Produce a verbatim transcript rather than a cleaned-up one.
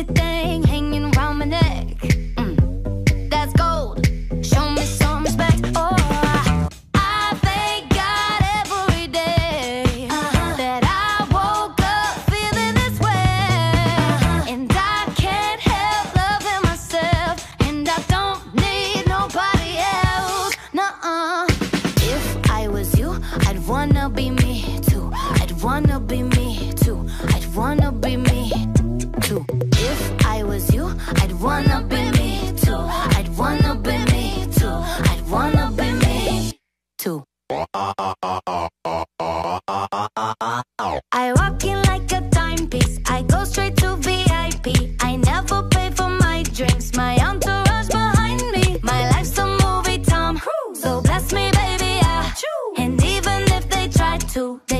sexy thing hanging around my neck. Mm, that's gold. Show me some respect. Oh, I thank God every day uh-huh. that I woke up feeling this way, uh-huh. and I can't help loving myself, and I don't need nobody else. Nuh-uh. If I was you, I'd wanna be me too. I'd wanna be me too. I'd wanna be me too. If I was you, I'd wanna be me too. I'd wanna be me too. I'd wanna be me too. I walk in like a timepiece. I go straight to V I P. I never pay for my drinks. My entourage behind me. My life's a movie, Tom. So bless me, baby, yeah. And even if they try to